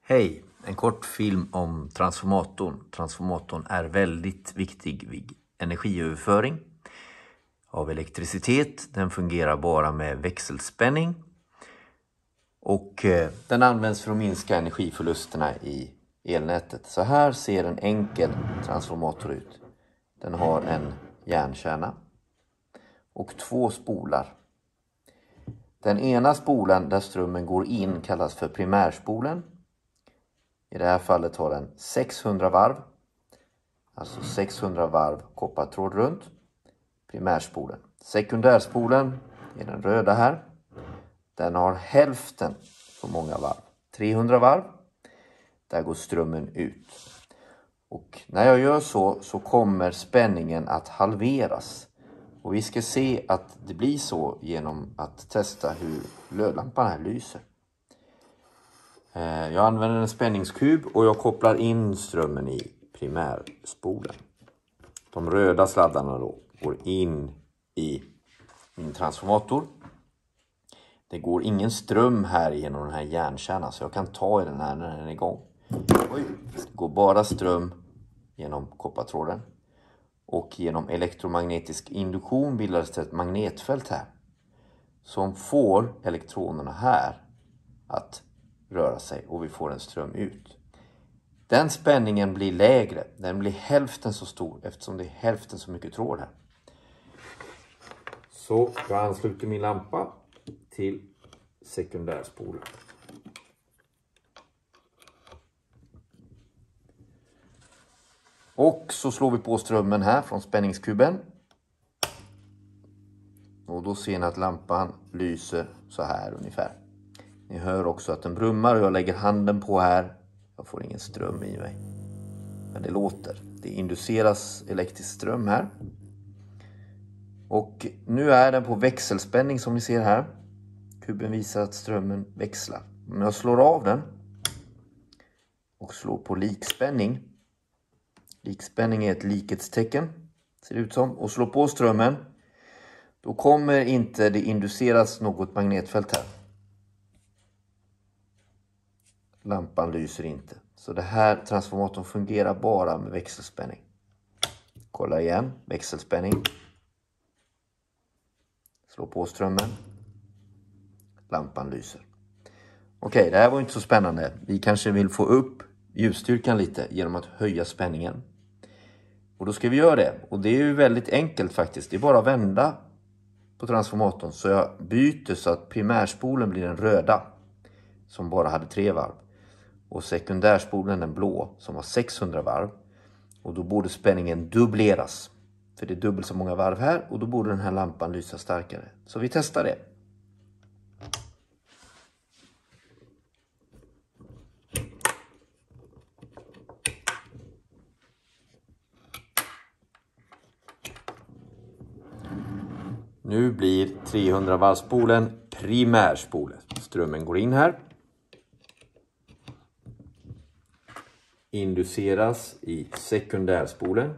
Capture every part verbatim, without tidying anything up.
Hej, en kort film om transformatorn. Transformatorn är väldigt viktig vid energiöverföring av elektricitet. Den fungerar bara med växelspänning. Och den används för att minska energiförlusterna i elnätet. Så här ser en enkel transformator ut. Den har en järnkärna och två spolar. Den ena spolen där strömmen går in kallas för primärspolen. I det här fallet har den sexhundra varv. Alltså sexhundra varv koppartråd runt. Primärspolen. Sekundärspolen är den röda här. Den har hälften så många varv. trehundra varv. Där går strömmen ut. Och när jag gör så så kommer spänningen att halveras. Och vi ska se att det blir så genom att testa hur glödlampan här lyser. Jag använder en spänningskub och jag kopplar in strömmen i primärspolen. De röda sladdarna då går in i min transformator. Det går ingen ström här genom den här järnkärnan så jag kan ta i den här när den är igång. Oj, det går bara ström genom koppartråden. Och genom elektromagnetisk induktion bildas det ett magnetfält här. Som får elektronerna här att röra sig och vi får en ström ut. Den spänningen blir lägre. Den blir hälften så stor eftersom det är hälften så mycket tråd här. Så jag ansluter min lampa till sekundärspolen. Och så slår vi på strömmen här från spänningskuben. Och då ser ni att lampan lyser så här ungefär. Ni hör också att den brummar och jag lägger handen på här. Jag får ingen ström i mig. Men det låter. Det induceras elektrisk ström här. Och nu är den på växelspänning som ni ser här. Kuben visar att strömmen växlar. Om jag slår av den och slår på likspänning. Likspänning är ett likhetstecken. Ser det ut som. Och slår på strömmen. Då kommer inte det induceras något magnetfält här. Lampan lyser inte. Så det här transformatorn fungerar bara med växelspänning. Kolla igen. Växelspänning. Slå på strömmen. Lampan lyser. Okej, det här var inte så spännande. Vi kanske vill få upp ljusstyrkan lite genom att höja spänningen. Och då ska vi göra det. Och det är ju väldigt enkelt faktiskt. Det är bara att vända på transformatorn. Så jag byter så att primärspolen blir den röda. Som bara hade tre varv. Och sekundärspolen den blå som har sexhundra varv. Och då borde spänningen dubbleras. För det är dubbelt så många varv här. Och då borde den här lampan lysa starkare. Så vi testar det. Nu blir trehundra varvspolen primärspolen. Strömmen går in här. Induceras i sekundärspolen.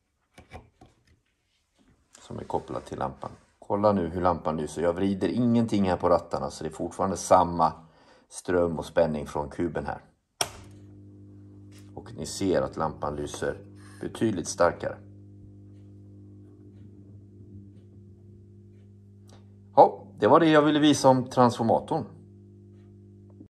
Som är kopplad till lampan. Kolla nu hur lampan lyser. Jag vrider ingenting här på rattarna så det är fortfarande samma ström och spänning från kuben här. Och ni ser att lampan lyser betydligt starkare. Ja, det var det jag ville visa om transformatorn.